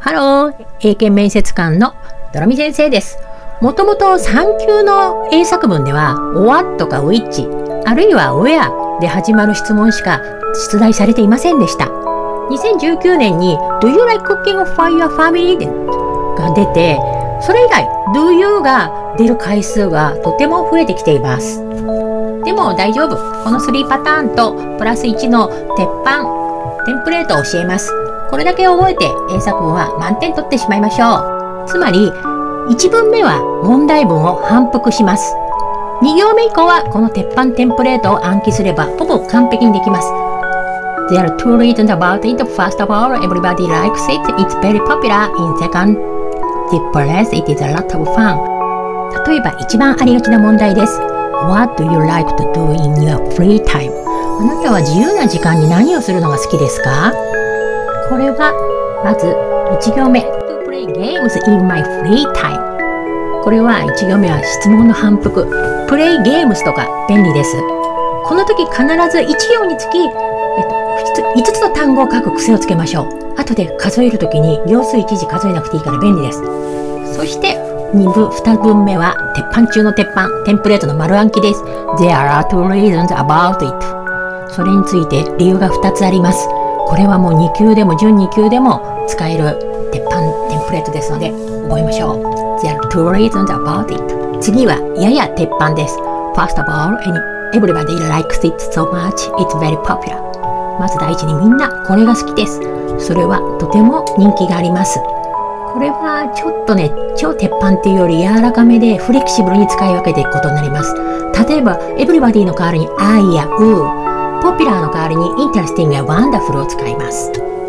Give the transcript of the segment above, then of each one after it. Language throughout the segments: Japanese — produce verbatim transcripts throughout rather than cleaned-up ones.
ハロー、英検面接官のドラミ先生です。もともとさん級の英作文では What か Which あるいは Where で始まる質問しか出題されていませんでした。にせんじゅうきゅうねんに Do you like cooking for your family? が出て、それ以来 Do you が出る回数がとても増えてきています。でも大丈夫。このさんパターンとプラスいちの鉄板テンプレートを教えます。これだけ覚えて英作文は満点取ってしまいましょう。つまりいち文目は問題文を反復します。に行目以降はこの鉄板テンプレートを暗記すればほぼ完璧にできます。There are two reasons about it. First of all, everybody likes it. It's very popular. In second place, it is a lot of fun. 例えば一番ありがちな問題です。What do you like to do in your free time? あなたは自由な時間に何をするのが好きですか？これはまずいち行目 To play games in my free time。 これはいち行目は質問の反復。プレイゲームスとか便利です。この時必ずいち行につき、えっと、いつつの単語を書く癖をつけましょう。後で数える時に行数いちいち数えなくていいから便利です。そしてにぶんに文目は鉄板中の鉄板テンプレートの丸暗記です。 There are two reasons about it。 それについて理由がふたつあります。これはもうに級でも準に級でも使える鉄板テンプレートですので覚えましょう。 There are two reasons about it。 次はやや鉄板です。 First of all, everybody likes it so much. It's very popular。 まず第一にみんなこれが好きです。それはとても人気があります。これはちょっとね、超鉄板っていうより柔らかめでフレキシブルに使い分けていくことになります。例えば everybody の代わりに I や U、ポピュラーの代わりに interesting や wonderful を使います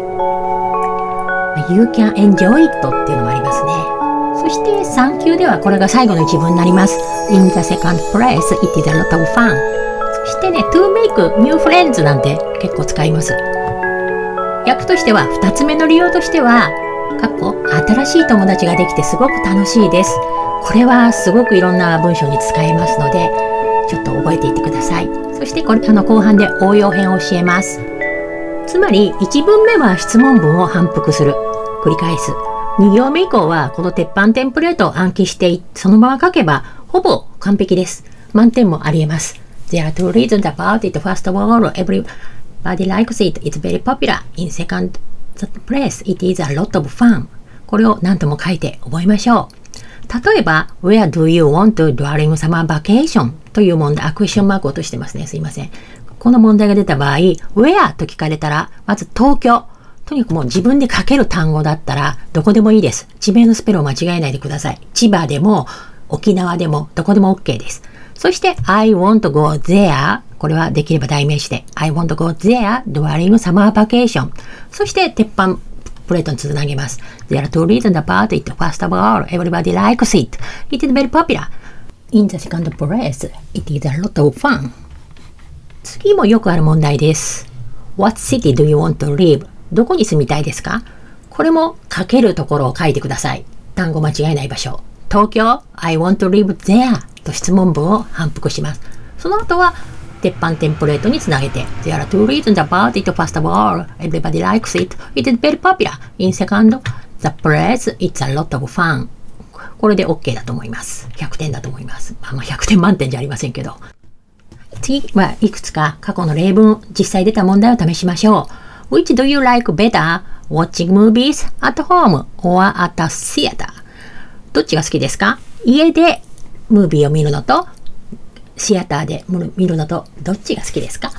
。You can enjoy it っていうのもありますね。そしてさん級ではこれが最後の一文になります。In the second place, it is a lot of fun。 そしてね、to make new friends なんて結構使います。訳としてはふたつめの理由としては、かっこ新しい友達ができてすごく楽しいです。これはすごくいろんな文章に使えますので、ちょっと覚えていってください。そしてこれあの後半で応用編を教えます。つまりいち文目は質問文を反復する。繰り返す。に行目以降はこの鉄板テンプレートを暗記してそのまま書けばほぼ完璧です。満点もありえます。There are two reasons about it. First of all, everybody likes it. It's very popular. In second place, it is a lot of fun。 これを何とも書いて覚えましょう。例えば Where do you want to during summer vacation？ という問題、あ、クエスチョンマークを落としてますね。すいません。この問題が出た場合 Where と聞かれたらまず東京。とにかくもう自分で書ける単語だったらどこでもいいです。地名のスペルを間違えないでください。千葉でも沖縄でもどこでも OK です。そして I want to go there。 これはできれば代名詞で I want to go there during summer vacation。 そして鉄板プレートにつなげます。There are two reasons about it. First of all, everybody likes it. It is very popular. In the second place, it is a lot of fun. 次もよくある問題です。What city do you want to live? どこに住みたいですか？これも書けるところを書いてください。単語間違えない場所。東京 I want to live there と質問文を反復します。その後は鉄板テンプレートにつなげて There are two reasons about it. First of all, everybody likes it. It is very popular. In second, the place, it's a lot of fun. これで OK だと思います。ひゃくてんだと思います。まあ、まあひゃくてん満点じゃありませんけど。次はいくつか過去の例文、実際出た問題を試しましょう。Which do you like better? Watching movies at home or at a theater? どっちが好きですか？家でムービーを見るのとシアターで見るのとどっちが好きですか？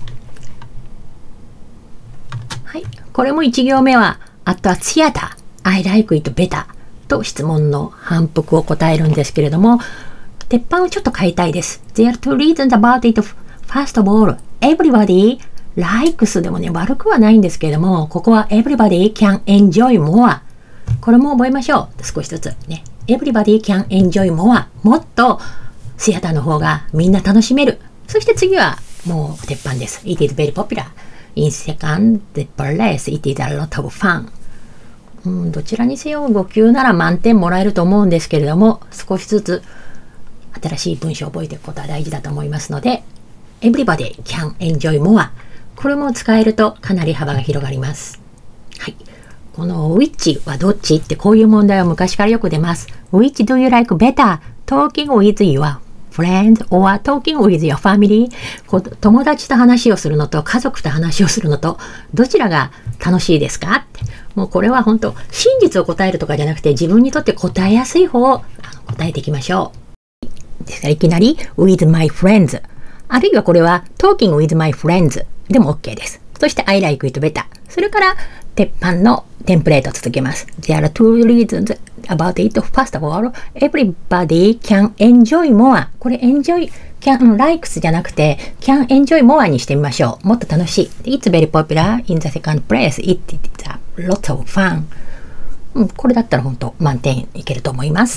はい。これもいち行目は at a theater I like it better と質問の反復を答えるんですけれども、鉄板をちょっと変えたいです。There are two reasons about it. First of all, everybody likes でもね、悪くはないんですけれども、ここは everybody can enjoy more。これも覚えましょう。少しずつね。Everybody can enjoy more。もっとシアターの方がみんな楽しめる。そして次はもう鉄板です。It is very popular. In second place, it is a lot of fun。うん、どちらにせよご級なら満点もらえると思うんですけれども、少しずつ新しい文章を覚えていくことは大事だと思いますので、Everybody can enjoy more。これも使えるとかなり幅が広がります。はい。 この which はどっちってこういう問題は昔からよく出ます。which do you like better? Talking with your friends or talking with your family? 友達と話をするのと家族と話をするのとどちらが楽しいですかって。もうこれは本当真実を答えるとかじゃなくて自分にとって答えやすい方を答えていきましょう。ですからいきなり with my friends あるいはこれは talking with my friends でも OK です。そして I like it better。それから鉄板のテンプレートを続けます。There are two reasons about it. First of all, everybody can enjoy more. これ enjoy, can, likes じゃなくて can enjoy more にしてみましょう。もっと楽しい。It's very popular in the second place. It is a lot of fun. うん、これだったら本当満点いけると思います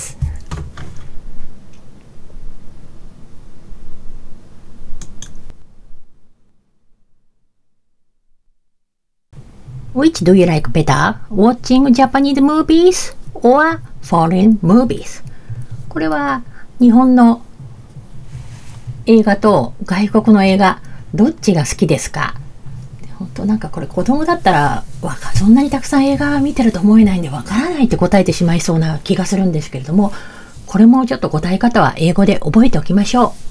。Which do you like better? Watching Japanese movies or foreign movies? これは日本の映画と外国の映画どっちが好きですか？本当なんかこれ子供だったらわかそんなにたくさん映画見てると思えないんでわからないって答えてしまいそうな気がするんですけれども、これもちょっと答え方は英語で覚えておきましょう。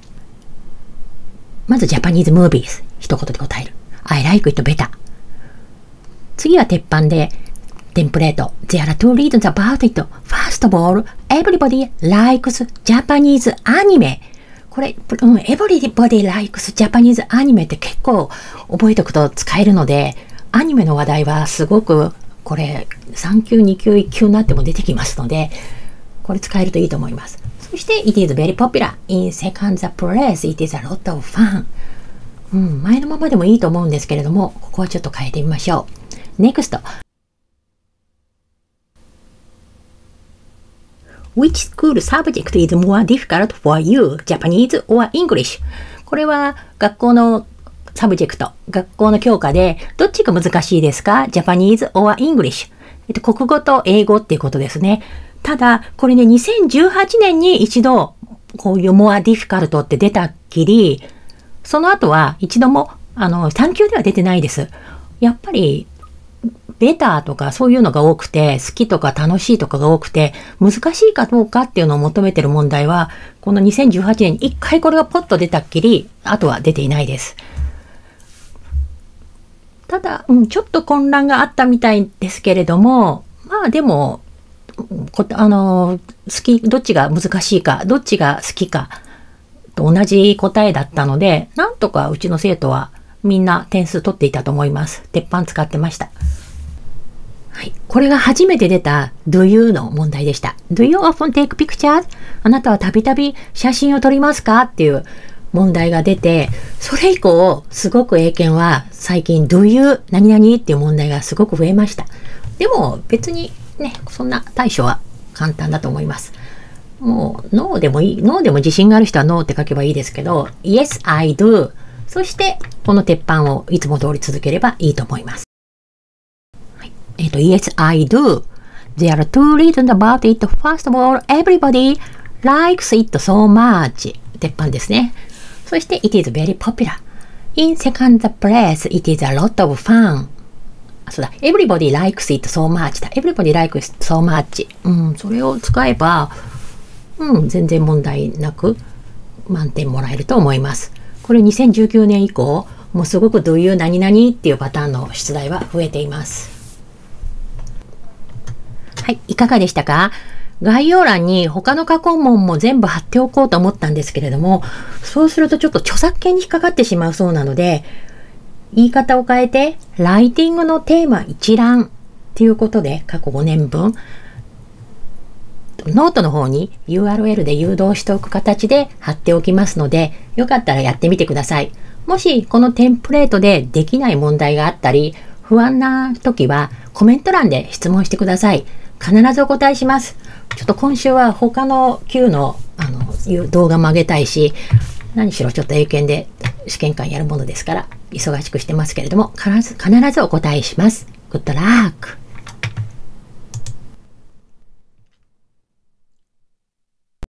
まず Japanese movies 一言で答える。I like it better。次は鉄板でテンプレート。There are two reasons about it. First of all, everybody likes Japanese anime. これ、うん、everybody likes Japanese anime って結構覚えておくと使えるので、アニメの話題はすごくこれさん級、に級、いっ級になっても出てきますので、これ使えるといいと思います。そして、It is very popular in second place. It is a lot of fun. うん、前のままでもいいと思うんですけれども、ここはちょっと変えてみましょう。Next. Which school subject is more difficult for you? Japanese or English? これは学校のサブジェクト、学校の教科でどっちが難しいですか？ Japanese or English? えっと、国語と英語っていうことですね。ただ、これね、にせんじゅうはちねんに一度こういう more difficult って出たっきり、その後は一度もあのさん級では出てないです。やっぱりベターとかそういうのが多くて、好きとか楽しいとかが多くて、難しいかどうかっていうのを求めてる問題は、このにせんじゅうはちねんに一回これがポッと出たっきり、あとは出ていないです。ただ、うん、ちょっと混乱があったみたいですけれども、まあでも、こあの、好き、どっちが難しいか、どっちが好きか、と同じ答えだったので、なんとかうちの生徒はみんな点数取っていたと思います。鉄板使ってました。はい。これが初めて出た Do you の問題でした。Do you often take pictures? あなたはたびたび写真を撮りますかっていう問題が出て、それ以降、すごく英検は最近 Do you 何々っていう問題がすごく増えました。でも別にね、そんな対処は簡単だと思います。もう No でもいい。No でも自信がある人は No って書けばいいですけど、Yes, I do。そしてこの鉄板をいつも通り続ければいいと思います。えっと、Yes, I do. There are two reasons about it. First of all, everybody likes it so much. 鉄板ですね。そして、It is very popular. In second place, it is a lot of fun. そうだ、Everybody likes it so much だ。Everybody likes it so much. うん、それを使えば、うん、全然問題なく満点もらえると思います。これにせんじゅうきゅうねん以降、もうすごくどういう何々っていうパターンの出題は増えています。はい、いかがでしたか？概要欄に他の過去問も全部貼っておこうと思ったんですけれども、そうするとちょっと著作権に引っかかってしまうそうなので、言い方を変えて、ライティングのテーマ一覧っていうことで過去ごねんぶん、ノートの方に ユーアールエル で誘導しておく形で貼っておきますので、よかったらやってみてください。もしこのテンプレートでできない問題があったり、不安な時はコメント欄で質問してください。必ずお答えします。ちょっと今週は他の級の、あの動画も上げたいし、何しろちょっと英検で試験官やるものですから、忙しくしてますけれども、必ず、必ずお答えします。Good luck!